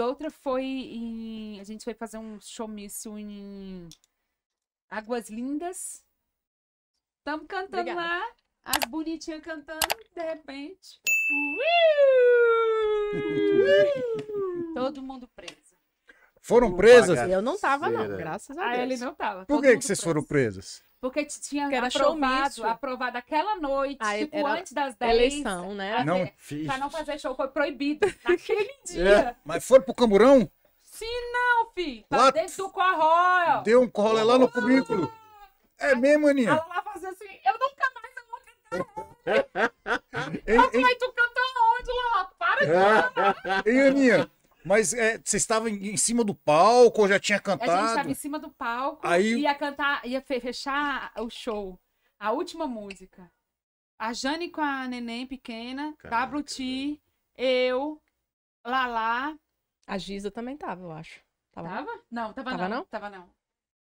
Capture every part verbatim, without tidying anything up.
outra foi em... A gente foi fazer um showmício em Águas Lindas. Estamos cantando Obrigada. lá, as bonitinhas cantando, de repente... Todo mundo preso. Foram presas? Eu não tava, não, Bagaceira. graças a Ah, Deus. ele não tava. Por todo que, mundo que vocês preso. foram presas? Porque tinha Porque era aprovado, showmício. aprovado aquela noite, Ah, tipo, era antes das dez. Eleição, né? a- Não. Pra não fazer show, foi proibido naquele dia. Mas foram pro Camburão? Sim, não, filho. Pra Lá- dentro do corrói. Deu um corrolé lá no cubículo. É mesmo, Aninha? Ela lá fazia assim, eu nunca mais eu vou cantar. Ei, Eu ei, falei, tu cantou onde, lá? Para de cantar. ei, Aninha, mas é, você estava em, em cima do palco ou já tinha A gente cantado? tava em cima do palco, Aí- ia cantar, ia fe- fechar o show. A última música. A Jane com a neném pequena, Caraca, W T, eu, Lala. A Giza também tava, eu acho. Tava? Tava? Não, tava, Tava não. não? Tava não.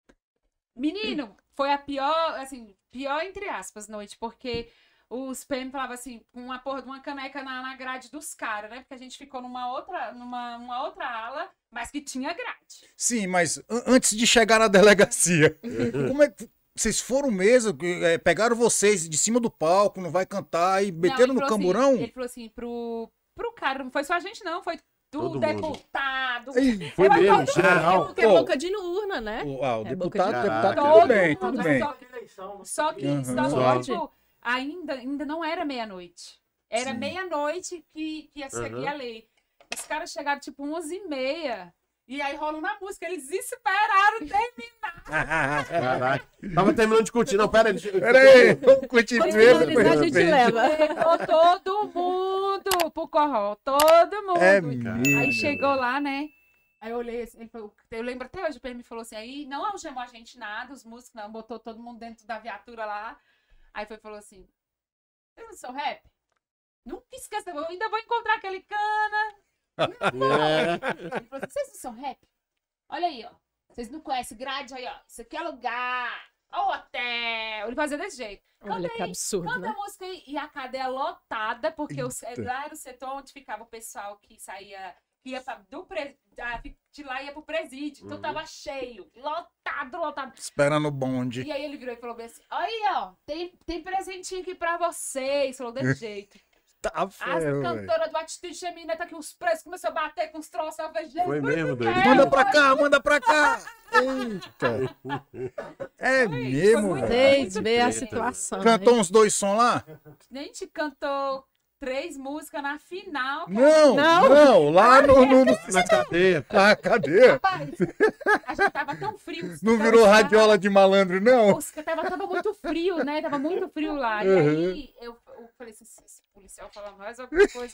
Menino, foi a pior, assim, pior entre aspas noite, porque os P M falavam assim, com uma porra de uma caneca na, na grade dos caras, né? Porque a gente ficou numa outra, numa, numa outra ala, mas que tinha grade. Sim, mas an- antes de chegar na delegacia, como é que vocês foram mesmo? É, pegaram vocês de cima do palco, não vai cantar e Não, meteram ele no falou Camburão? Assim, ele falou assim, pro, pro cara, não foi só a gente não, foi do Todo mundo. deputado. Ei, Foi Eu- mesmo, eu- geral. Porque é Pô. boca de urna, né? o, ah, o É deputado, boca de- deputado, Caraca. tudo Todo bem, mundo, tudo bem. Só, só que, Uhum. só que Só. tipo, ainda, ainda não era meia-noite. Era Sim. meia-noite que, que ia seguir Uhum. a lei. Os caras chegaram tipo onze e meia. E aí rola uma música. Eles esperaram terminar. Caraca. Tava terminando de curtir. Não, pera aí. Pera aí, vamos curtir Quando mesmo. finalizar, a depois gente frente. leva. Levou todo mundo pro corró. Todo mundo. É Aí mesmo. chegou lá, né? Aí eu olhei assim, ele falou, eu lembro até hoje, o P M falou assim, aí não algemou a gente nada, os músicos não, botou todo mundo dentro da viatura lá. Aí foi falou assim, vocês não são rap? Nunca esqueça, eu ainda vou encontrar aquele cana. É. Ele falou assim, vocês não são rap? Olha aí, ó. Vocês não conhecem grade aí, ó. Isso aqui é lugar. Ó o hotel. Ele fazia desse jeito. Canta Olha que aí, absurdo, Canta né? a música aí. E a cadeia lotada, porque os, Eita. lá era o setor onde ficava o pessoal que saía, que ia pra, do pre, da- de lá ia pro presídio. Então Uhum. tava cheio, lotado, lotado. Esperando o bonde. E aí ele virou e falou bem assim: aí, ó, tem, tem presentinho aqui pra vocês. Falou desse jeito. Tá As ferro, velho. cantoras do Atitude Feminina tá aqui, os preços começou a bater com os troços. Eu falei, Foi mesmo, doido. É, Manda pra cá, manda pra cá. Eita. É mesmo, muito velho. Vocês vê a treta, situação. Cantou né? uns dois sons lá? A gente cantou três músicas na final. cara. Não, Não. não, lá no, no, no- Na cadeia. Ah, cadê? Rapaz, a gente tava tão frio. os Não caras virou estavam- radiola de malandro, não? Os caras tava, tava muito frio, né? Tava muito frio lá. E Uhum. aí eu, eu falei assim, se esse policial falar mais alguma coisa.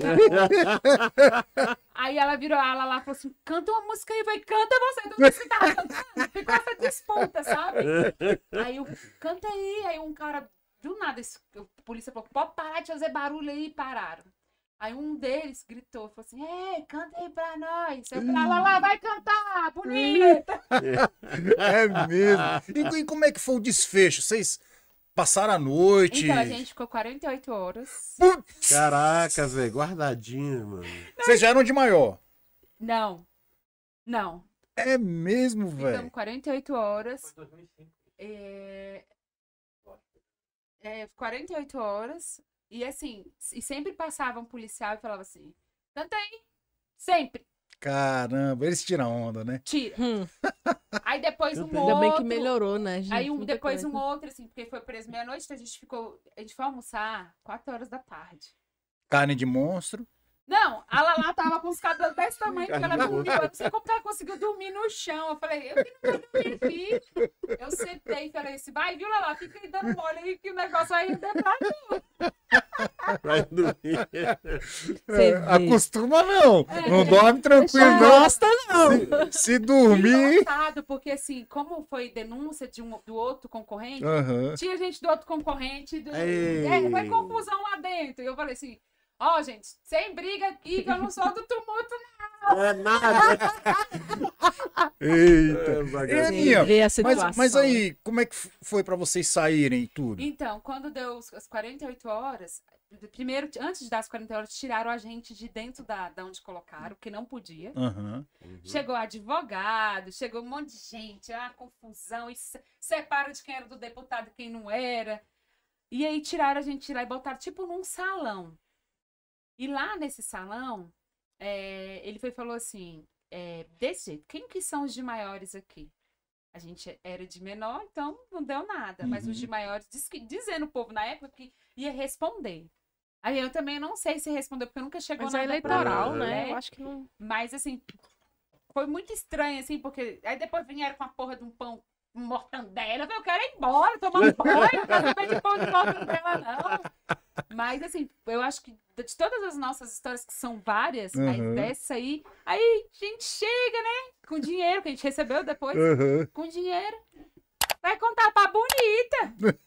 Aí ela virou ela lá e falou assim: canta uma música aí, vai, canta você. Não disse que tava cantando. Ficou essa disputa, sabe? Aí eu, canta aí. Aí um cara, do nada, esse, o polícia falou: pode parar de fazer barulho aí, e pararam. Aí um deles gritou, falou assim: ei, canta aí pra nós. Eu falei: lá, lá, vai cantar, bonita. É mesmo. E, e como é que foi o desfecho? Vocês passaram a noite? Então a gente ficou quarenta e oito horas. Putz, Caraca, velho. Guardadinho, mano. vocês já eram de maior? Não, não. É mesmo, Ficamos velho. quarenta e oito horas. É... É, quarenta e oito horas. E assim, e sempre passava um policial e falava assim: canta aí. Sempre. Caramba, eles tiram onda, né? Tira. Hum, Aí depois um Ainda outro. ainda bem que melhorou, né, gente? Aí um, Muita depois um coisa. outro, assim, porque foi preso meia-noite, então a gente ficou. A gente foi almoçar quatro horas da tarde. Carne de monstro. Não, a Lala tava com os cabelos desse tamanho, porque ela Caramba. dormiu. Eu não sei como que ela conseguiu dormir no chão. Eu falei, eu que não vou dormir aqui. Eu sentei e falei assim, vai, viu, Lala? Fica aí dando mole aí que o negócio aí é pra Vai dormir. Você É, vê. acostuma não. Não dorme tranquilo, Não não. gosta, não. Se, se dormir. Engraçado, porque assim, como foi denúncia de um, do outro concorrente, Aham. tinha gente do outro concorrente, do... Ei. é, foi confusão lá dentro. E eu falei assim, ó, gente, sem briga aqui, que eu não sou do tumulto, É nada. Eita. É, E, bagaceiro. Aninha, Ver a mas, situação. mas aí, como é que f- foi pra vocês saírem e tudo? Então, quando deu os- as quarenta e oito horas, primeiro, antes de dar as quarenta horas, tiraram a gente de dentro da, da onde colocaram, que não podia. Aham. Uhum. Chegou advogado, chegou um monte de gente, ah, confusão, e se- separa de quem era do deputado e quem não era. E aí tiraram a gente de lá e botaram tipo num salão. E lá nesse salão, é, ele foi e falou assim, é, desse jeito, quem que são os de maiores aqui? A gente era de menor, então não deu nada. Mas os de maiores, diz que- dizendo o povo na época que ia responder. Aí eu também não sei se respondeu, porque nunca chegou Mas nada é pra eleitoral, mim, né? Eu acho que não. Mas, assim, foi muito estranho, assim, porque aí depois vieram com a porra de um pão um mortandela. Eu falei, eu quero ir embora, tomar um banho, não quero saber de pão de mortandela, não. Mas, assim, eu acho que de todas as nossas histórias, que são várias, aí Uhum. dessa aí, aí a gente chega, né, com dinheiro que a gente recebeu depois, Aham. com dinheiro, vai contar pra bonita.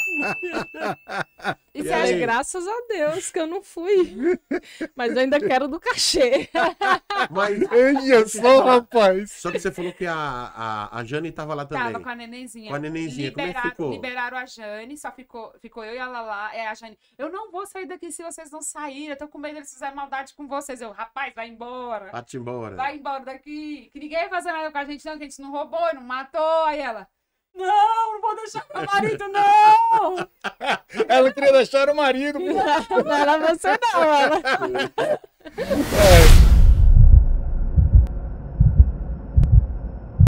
Isso E é aí? graças a Deus que eu não fui. Mas eu ainda quero do cachê. Mas Olha só, rapaz. só que você falou que a, a, a Jane tava lá também. Tava com a nenenzinha. Com a nenenzinha, como é que Liberaram, ficou? liberaram a Jane, só ficou, ficou eu e a Lala. É a Jane. Eu não vou sair daqui se vocês não saírem. Eu tô com medo de eles fizerem maldade com vocês. Eu, rapaz, vai embora. Bate embora. Vai embora daqui. Que ninguém vai fazer nada com a gente, não. Que a gente não roubou, não matou. Aí ela. Não, não vou deixar meu marido, não! Ela queria deixar o marido. pô. Não era você não, ela. É.